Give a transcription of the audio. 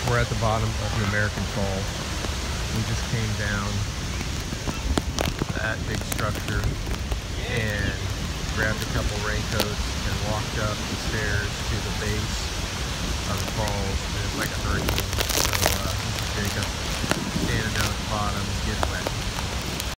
We're at the bottom of the American Falls. We just came down that big structure and grabbed a couple raincoats and walked up the stairs to the base of the falls. And it's like a hurricane